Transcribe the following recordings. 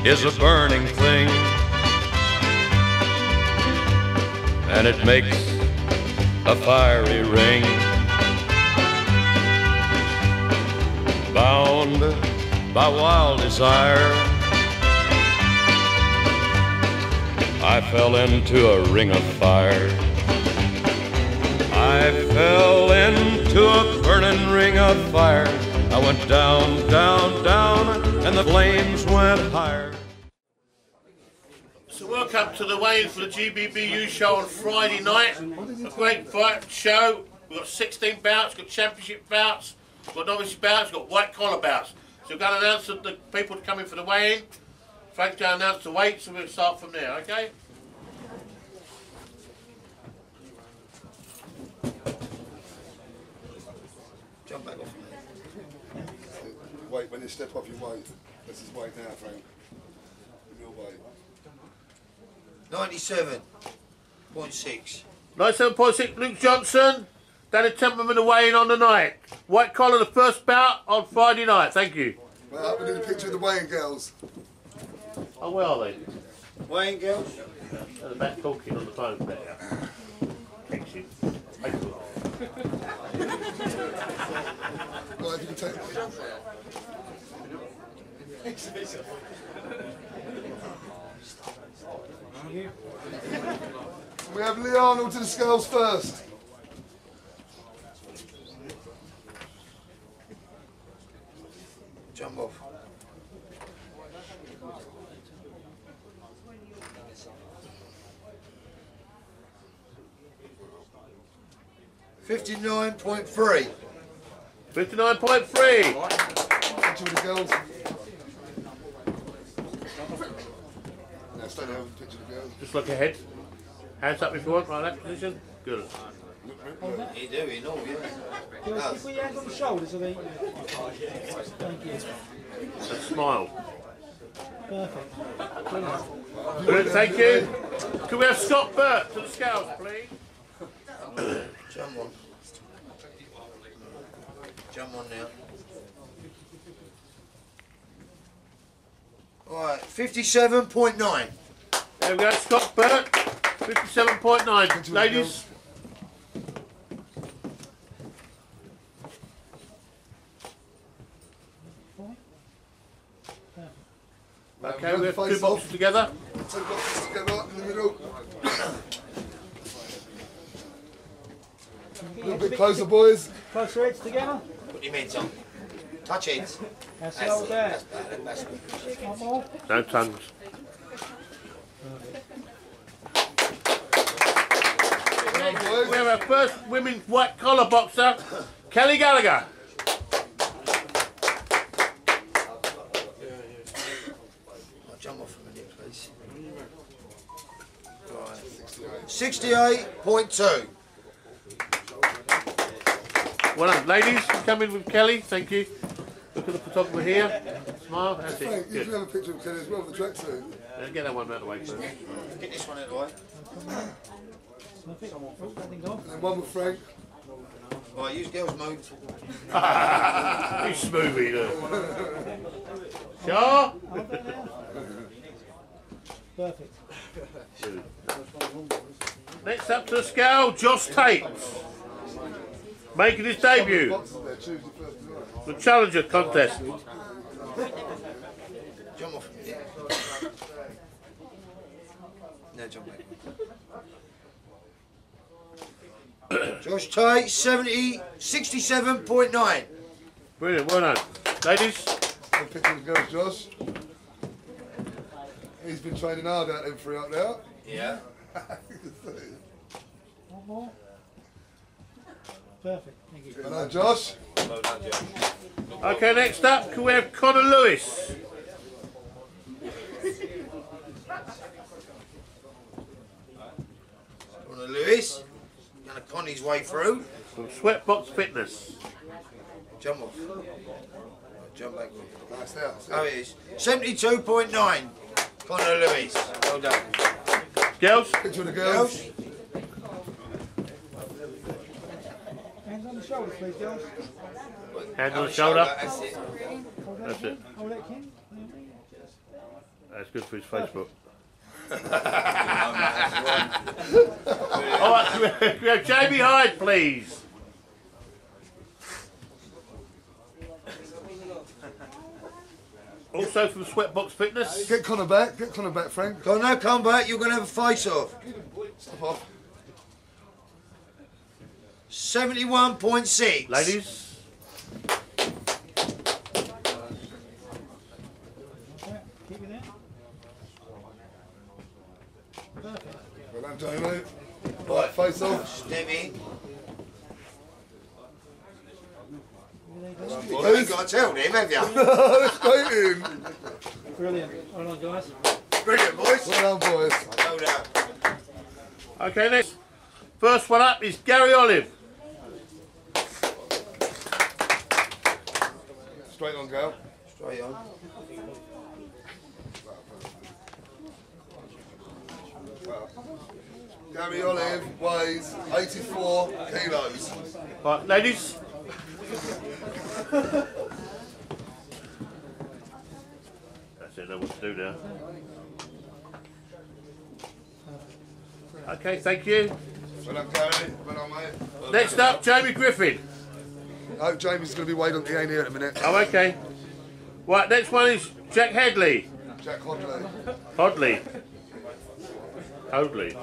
is a burning thing, and it makes a fiery ring. Bound by wild desire, I fell into a ring of fire. I fell into a burning ring of fire. I went down, down, down, and the flames went higher. So welcome to the weigh-in for the GBBU show on Friday night. A great fight show. We've got 16 bouts, got championship bouts, got novice bouts, got white collar bouts. So we're going to announce the people coming for the weigh-in. Frank's going to announce the weights, so we'll start from there, okay? Jump back off. Wait, when you step off your weight. This is weight now, Frank. Your weight. 97.6. 97.6, Luke Johnson. Danny Templeman away in on the night. White collar, the first bout on Friday night. Thank you. Well, we need a picture of the weighing girls. Oh, where are they? Weighing girls? At the back talking on the phone there. Thank you. Well, if you can take We have Lee Arnold to the scales first. Jump off. $59.3. 59.3. Picture of the girls. Now stay there with the picture of the girls. Just look ahead. Hands up if you want, right, that position. Good. You do, you know, yeah. Girls, if we hand on the shoulders of each. Thank you. A smile. Perfect. Good, thank you. Can we have Scott Burt to the scales, please? Jump on. Jump on now. Alright, 57.9. There we go, Scott Burt. 57.9. Ladies. Okay, we have two boxes together. Two boxes together in the middle. A little bit closer, boys. Close your heads together. Put your heads on. Touch heads. That's the old there. That's good. One more. No tongues. We have our first women's white collar boxer, Kelly Gallagher. I'll jump off for a minute, please. Right. 68.2. Well done. Ladies, come in with Kelly. Thank you. Look at the photographer here. Smile. That's Frank, it. you Good. can have a picture of Kelly as well with the tracksuit. Get that one out of the way first. Get this one out of the way. Nothing off. And then one with Frank. Right, use girls mode. He's smoothie, look. Sure? Perfect. Next up to the scale, Josh Tate. Making his debut. Boxes there, choose your first tonight. The Challenger contest. Jump off. Yeah. Now jump back. Josh Tate, 67.9. Brilliant, well done. Ladies, Have a picture of the girls, Josh. He's been training hard out there for out there. Yeah. One more. Perfect. Thank you. Well done, Josh. Well done, Josh. okay, next up, can we have Connor Lewis? Connor Lewis. Going to con his way through. From Sweatbox Fitness. Jump off. Jump back. Nice there. Oh, it is. 72.9. Connor Lewis. Well done. Girls? Picture of the girls. Girls. Hands on the shoulders, please, girls. Hand on the shoulder. That's it. Hold that That's Ken. it. Hold that, Ken. That's good for his Facebook. Alright, can we have Jamie Hyde, please? Also from Sweatbox Fitness. Get Connor back, Frank. Connor, come back, you're going to have a face-off. Stop off. 71.6. Ladies. Keep it there. Perfect. Well done, Jamie. Right, face off. Step in. Well You done, ain't got to tell them, have you? boys. Straight in. Brilliant. Well done, guys. Brilliant, boys. Well done, boys. Well done. Okay, next. First one up is Gary Olive. Straight on, Gal. Straight on. Gary Olive weighs 84 kilos. Right, ladies. That's it, I know what to do now. Okay, thank you. Well done, Gary. Well done, mate. Next up, Jamie Griffin. Oh, Jamie's going to be weighed on. He ain't here in a minute. Oh, okay. Right, next one is Jack Headley. Jack Hodley. Hodley. Hodley.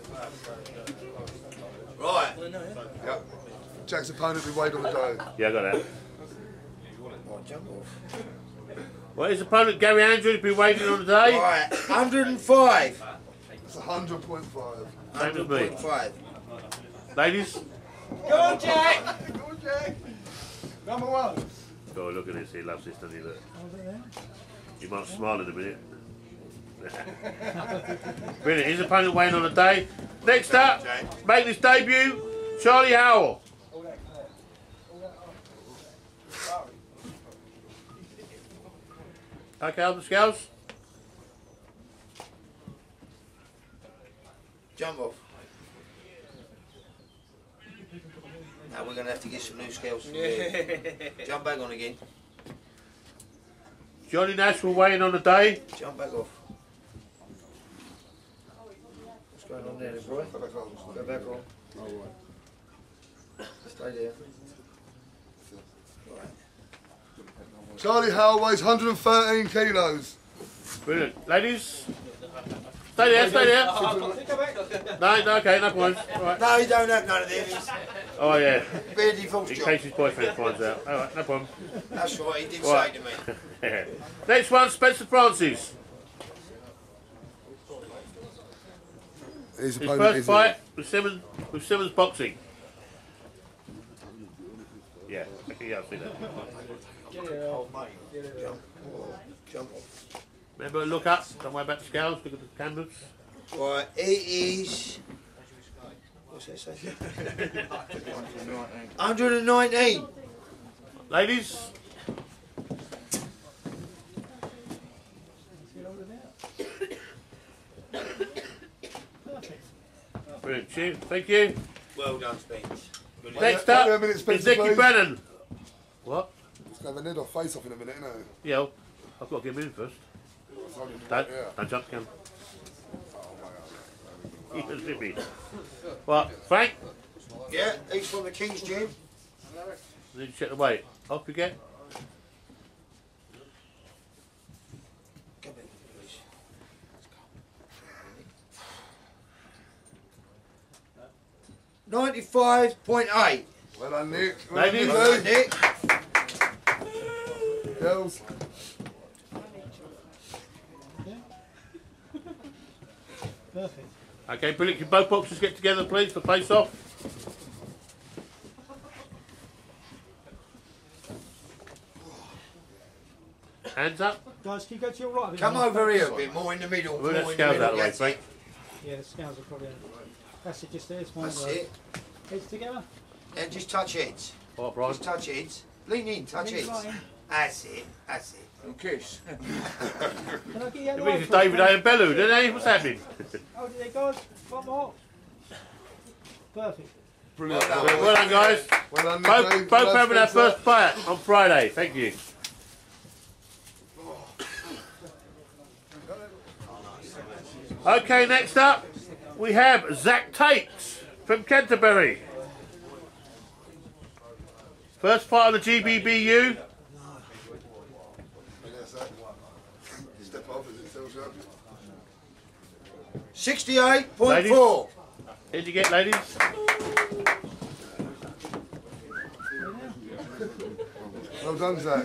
Right. Yep. Jack's opponent will be weighed on the day. Yeah, I got that. Right, jump off. Well, his opponent, Gary Andrews, been waiting on the day. Right, 105. It's 100.5. Same as me. 100.5. Ladies. Go on, Jack! Go on, Jack! Number one. Oh, look at this. He loves this, doesn't he? Look. He might smile in a minute. Brilliant. His opponent weighing on the day. Next up, making his debut, Charlie Howell. Okay, on the scales. Jump off. Now we're going to have to get some new scales from you. Jump back on again. Johnny Nash will weigh in on the day. Jump back off. What's going on there, boy? Go back on. Go back on. Stay there. Right. Charlie Howell weighs 113 kilos. Brilliant. Ladies. Stay there, stay there. No, okay, no points. All right. No, you don't have none of them. He's Oh, yeah. barely false In job. case his boyfriend finds out. All right, no problem. That's right, he did Right. say to me. Next one, Spencer Francis. His His opponent first is fight with Simmons Boxing. Yeah, okay, yeah, I've seen that. Jump off. Remember, look up. Don't worry about the scales. Look at the candles. Right, it is. What's that say? 119. Ladies. Brilliant. Cheers. Thank you. Well done, Spence. Next Wait up a minute, is Spencer, Nicky please. Brennan. What? Let's have a head off face off in a minute, innit? Yeah, I've got to get him in first. Don't jump, Cam. He was with me. What, Frank? Yeah, he's from the King's Gym. Need to check the weight. Off you get. Come in, please. 95.8. Well done, Nick. Ladies. Well done, Nick. Girls. Perfect. Okay, brilliant. Can both boxers get together, please, for face off? Hands up. Guys, can you go to your right a bit Come more? over here a bit more in the middle. Move that more in the scales middle. out of the way, That's Frank. it. Yeah, the scales are probably. That's it, just there. It's fine. That's it. Heads together. And just touch heads. All right, Brian. Just touch heads. Lean in, touch Lean heads. right in. That's it. That's it. Can I get you out It the means it's way, David Frank? A. and Bellew, don't they? What's happening? Oh, there guys. One more. Perfect. Brilliant. Well done. Well done, guys. Well done, Nick. Well Both done, having our Spencer. first fight on Friday. Thank you. Okay, next up we have Zach Takes from Canterbury. First fight of the GBBU. Step up, is it still sharp? 68.4. Did you get, ladies? Well done, Zach.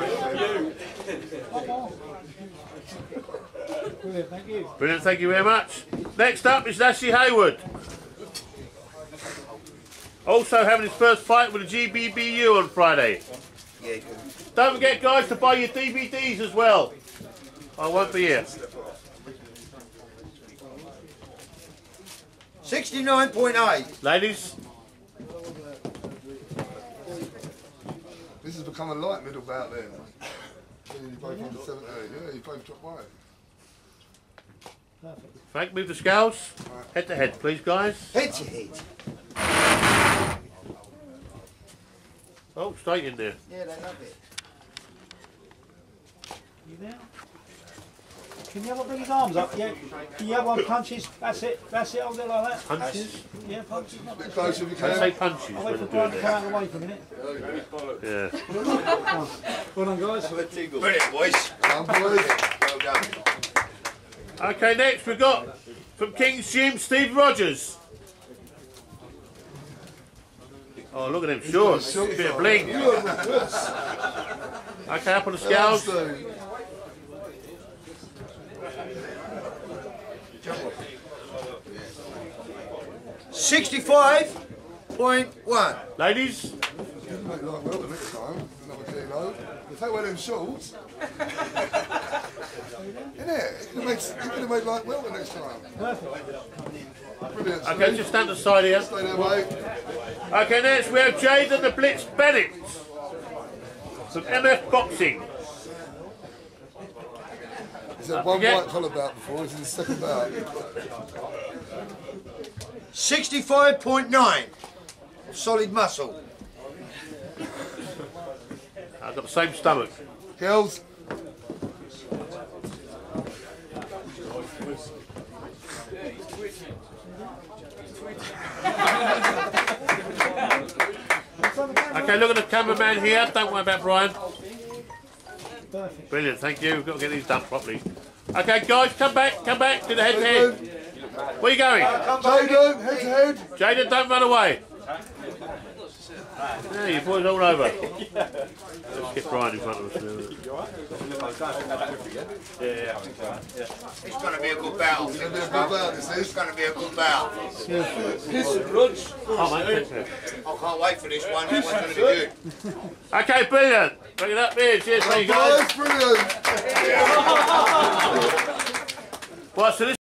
Brilliant, thank you. Brilliant, thank you very much. Next up is Ashley Hayward. Also having his first fight with the GBBU on Friday. Yeah, good. Don't forget, guys, to buy your DVDs as well. I won't be here. 69.8. Ladies, This has become a light middle bout then. You both under 70. Yeah, you both drop away. Frank, move the scales. Head to head, please, guys. Head to head. Oh, straight in there. Yeah, they love it. You there? Can you have one bring his arms up? Yeah. Can you have one punches? That's it. That's it. Hold it like that. Punches? Yeah, punches. A bit closer if you I say can. punches I'll when wait I'm for Brian doing to come it. out of the way for a minute. Yeah. Well done, guys. Brilliant, boys. Come, boys. Well done. Okay, next we've got from King's Gym, Steve Rogers. Oh, look at them shorts. Bit of bling. Okay, up on the scales. 65.1. Ladies, You can make like well the next time. Another kilo. If they wear them shorts. Innit? You're going to make like well the next time. Brilliant. okay, Steve. just stand aside here. Stay there, mate. Okay, next we have Jaden the Blitz Bennett from MF Boxing. He's had one Again. white collar bout before. It's his second bout. 65.9. Solid muscle. I've got the same stomach. Girls. Okay, look at the cameraman here. Don't worry about Brian. Perfect. Brilliant, thank you. We've got to get these done properly. Okay, guys, come back to the head to head. Where are you going? Jaden, head to head. Jaden, don't run away. Yeah, your boys all over. Let's get Brian in front of us. It's going to be a good battle. It's going to be a good bout, this It's is. going to be a good battle. Oh, mate, thanks, mate. I can't wait for this one. This one's going to be good. Okay, brilliant. Bring it up here. Cheers, for you guys. Guys, brilliant. Well, so this